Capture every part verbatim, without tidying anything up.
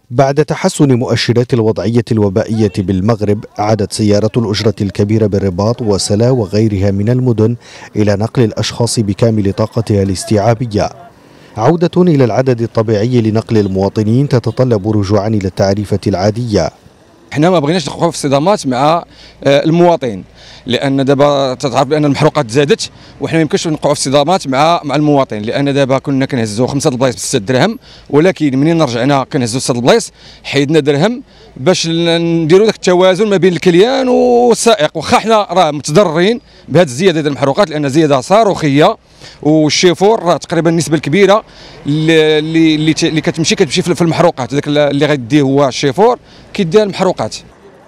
بعد تحسن مؤشرات الوضعية الوبائية بالمغرب، عادت سيارة الأجرة الكبيرة بالرباط وسلا وغيرها من المدن إلى نقل الأشخاص بكامل طاقتها الاستيعابية. عودة إلى العدد الطبيعي لنقل المواطنين تتطلب رجوعا إلى التعريفة العادية. احنا ما بغيناش ندخلوا في صدامات مع المواطن، لان دابا تتعرف بان المحروقات زادت، وحنا ما يمكنش نوقعوا في صدامات مع مع المواطن، لان دابا كنا كنهزوا خمسة البلايص ب ستة درهم، ولكن منين رجعنا كنهزوا ستة البلايص حيدنا درهم باش نديروا ذاك التوازن ما بين الكليان والسائق. واخا حنا راه متضررين بهذه الزياده ديال المحروقات، لان زياده صاروخيه، والشيفور راه تقريبا النسبه الكبيره اللي اللي اللي كتمشي كتمشي في المحروقات، ذاك اللي غيديه هو الشيفور كيديها المحروقات.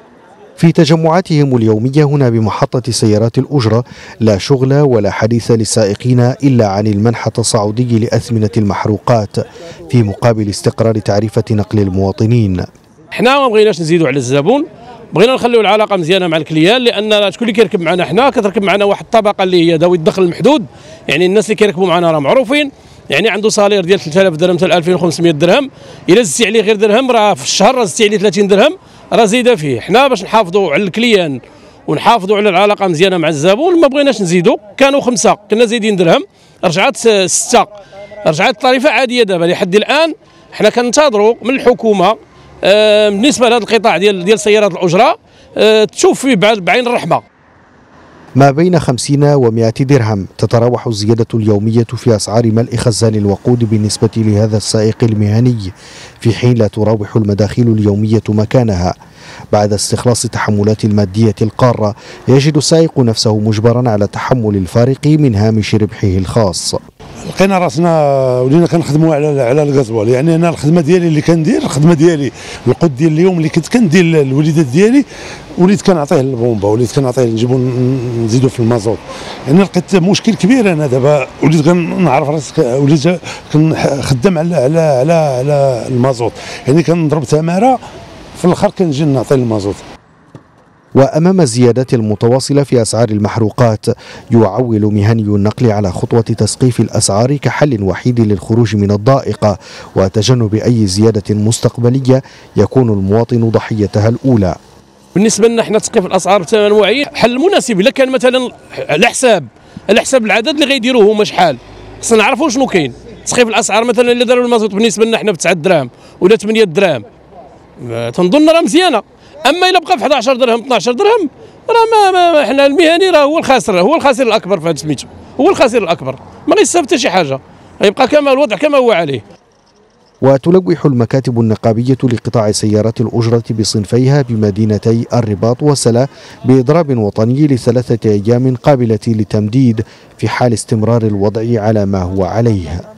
في تجمعاتهم اليومية هنا بمحطة سيارات الأجرة لا شغل ولا حديث للسائقين إلا عن المنح التصاعدي لأثمنة المحروقات في مقابل استقرار تعريفة نقل المواطنين. حنا ما بغيناش نزيدوا على الزبون، بغينا نخليو العلاقه مزيانه مع الكليان، لان شكون اللي كيركب معنا حنا كتركب معنا واحد الطبقه اللي هي ذوي الدخل المحدود، يعني الناس اللي كيركبوا معنا راه معروفين، يعني عنده صالير ديال ثلاثة آلاف درهم حتى ألفين وخمسمائة درهم، الا زدتي عليه غير درهم راه في الشهر راه زدتي عليه ثلاثين درهم راه زيده فيه. حنا باش نحافظوا على الكليان ونحافظوا على العلاقه مزيانه مع الزبون ما بغيناش نزيدوا، كانوا خمسه كنا زايدين درهم، رجعت سته، رجعت الطريفه عاديه دابا لحد الان. حنا كننتظروا من الحكومه آه بالنسبه لهذا القطاع ديال ديال سيارات الاجره آه تشوف فيه بعين الرحمه. ما بين خمسين ومائة درهم تتراوح الزيادة اليومية في أسعار ملء خزان الوقود بالنسبة لهذا السائق المهني، في حين لا تراوح المداخيل اليومية مكانها. بعد استخلاص التحملات المادية القارة، يجد السائق نفسه مجبرا على تحمل الفارق من هامش ربحه الخاص. لقينا راسنا ولينا كنخدموا على على الغازوال، يعني انا الخدمه ديالي اللي كندير الخدمه ديالي القود ديال اليوم اللي كنت كندير الوليدات ديالي وليت كنعطيه للبومبا، وليت كنعطيه نجيبو نزيدو في المازوت. يعني لقيت مشكل كبير، انا دابا وليت كنعرف راسي وليت كنخدم على على على على المازوت، يعني كنضرب تماره في الاخر كنجي نعطي المازوت. وأمام الزيادات المتواصلة في أسعار المحروقات، يعول مهني النقل على خطوة تسقيف الأسعار كحل وحيد للخروج من الضائقة وتجنب أي زيادة مستقبلية يكون المواطن ضحيتها الأولى. بالنسبة لنا حنا تسقيف الأسعار بثمن معين حل مناسب. إلا كان مثلا على حساب على حساب العدد اللي غيديروه هما شحال، خصنا نعرفوا شنو كاين. تسقيف الأسعار مثلا إلا داروا المازوت بالنسبة لنا حنا ب تسعة دراهم ولا ثمانية دراهم تنظن راه مزيانة. اما الا بقى في أحد عشر درهم اثنا عشر درهم راه ما, ما احنا المهني راه هو الخاسر، هو الخاسر الاكبر في هذا سميتو، هو الخاسر الاكبر، ما غيستافد حتى شي حاجه، غيبقى كما الوضع كما هو عليه. وتلوح المكاتب النقابية لقطاع سيارات الأجرة بصنفيها بمدينتي الرباط وسلا بإضراب وطني لثلاثة أيام قابلة للتمديد في حال استمرار الوضع على ما هو عليه.